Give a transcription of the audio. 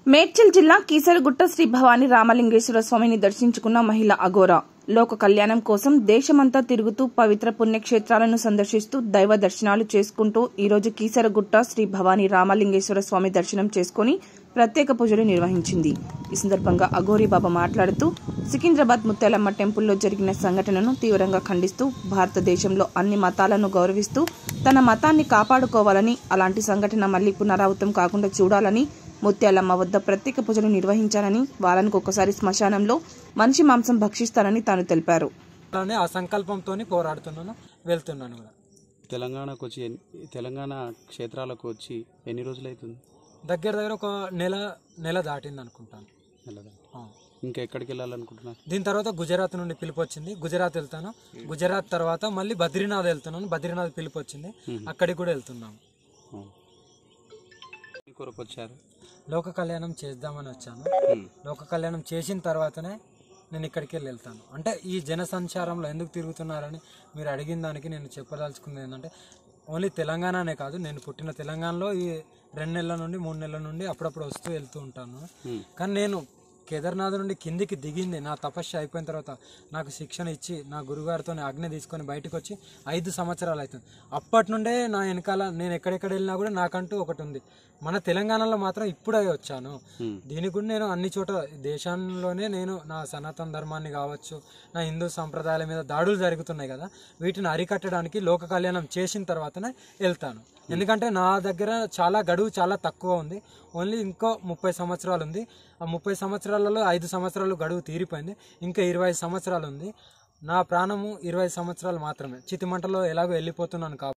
మేడ్చల్ జిల్లా కీసరగుట్ట శ్రీ భవానీ రామలింగేశ్వర స్వామిని దర్శించుకున్న మహిళ అఘోర లోక కళ్యాణం కోసం దేశమంతా తిరుగుతూ పవిత్ర పుణ్యక్షేత్రాలను సందర్శిస్తూ దైవ దర్శనాలు చేసుకుంటూ ఈ రోజు కీసరగుట్ట శ్రీ భవానీ రామలింగేశ్వర స్వామి దర్శనం చేసుకుని ప్రత్యేక పూజలు నిర్వహించింది। ఈ సందర్భంగా అఘోరి బాబా మాట్లాడుతూ సికింద్రాబాద్ ముత్యాలమ్మ టెంపుల్లో జరిగిన సంఘటనను తీవ్రంగా ఖండిస్తూ భారతదేశంలో అన్ని మతాలను గౌరవిస్తూ తన మతాన్ని కాపాడుకోవాలని అలాంటి సంఘటన మళ్లీ పునరావృతం కాకుండా చూడాలని ముత్యాలమ్మ వద్ద ప్రత్యేక పూజలు నిర్వహించాలని వారానికి ఒకసారి శ్మశానంలో మనిషి మాంసం భక్షిస్తారని తాను తెలిపారు। ఆ సంకల్పంతోని పోరాడుతున్నాను వెళ్తున్నాను కూడా। తెలంగాణ క్షేత్రాలకు వచ్చి ఎన్ని రోజులు అవుతుంది? దగ్గర ఒక నెల దాటింది అనుకుంటాను। ఇంకా ఎక్కడికి వెళ్ళాలనుకుంటున్నా? దీని తర్వాత గుజరాత్ నుండి పిలుపు వచ్చింది, గుజరాత్ వెళ్తాను। గుజరాత్ తర్వాత మళ్ళీ బద్రీనాథ్ వెళ్తున్నాను, బద్రీనాథ్ పిలుపు వచ్చింది, అక్కడికి కూడా వెళ్తున్నాము। కొరకు వచ్చారు? లోక కళ్యాణం చేద్దామని వచ్చాను। లోక కళ్యాణం చేసిన తర్వాతనే నేను ఇక్కడికి వెళ్తాను। అంటే ఈ జన సంచారంలో ఎందుకు తిరుగుతున్నారని మీరు అడిగిన దానికి నేను చెప్పదలుచుకున్నది ఏంటంటే, ఓన్లీ తెలంగాణనే కాదు, నేను పుట్టిన తెలంగాణలో ఈ 2 నెలల నుండి 3 నెలల నుండి అప్పుడప్పుడు వస్తూ వెళ్తూ ఉంటాను। కానీ నేను కేదార్నాథ్ నుండి కిందికి దిగింది నా తపస్సు అయిపోయిన తర్వాత నాకు శిక్షణ ఇచ్చి నా గురుగారితో ఆజ్ఞ తీసుకొని బయటకు వచ్చి 5 సంవత్సరాలు అవుతుంది। అప్పటి నుండే నా వెనకాల నేను ఎక్కడెక్కడ వెళ్ళినా కూడా నాకంటూ ఒకటి ఉంది। మన తెలంగాణలో మాత్రం ఇప్పుడే వచ్చాను। దీనికి కూడా నేను అన్ని చోట దేశంలోనే నేను నా సనాతన ధర్మాన్ని కావచ్చు, నా హిందూ సంప్రదాయాల మీద దాడులు జరుగుతున్నాయి కదా, వీటిని అరికట్టడానికి లోక కళ్యాణం చేసిన తర్వాతనే వెళ్తాను। ఎందుకంటే నా దగ్గర గడువు చాలా తక్కువ ఉంది, ఓన్లీ ఇంకో 30 సంవత్సరాలు ఉంది। ఆ 30 సంవత్సరాలలో 5 సంవత్సరాలు గడువు తీరిపోయింది, ఇంకా 25 సంవత్సరాలు ఉంది। నా ప్రాణము 20 సంవత్సరాలు మాత్రమే, చితిమంటలో ఎలాగో వెళ్ళిపోతున్నాను కాబట్టి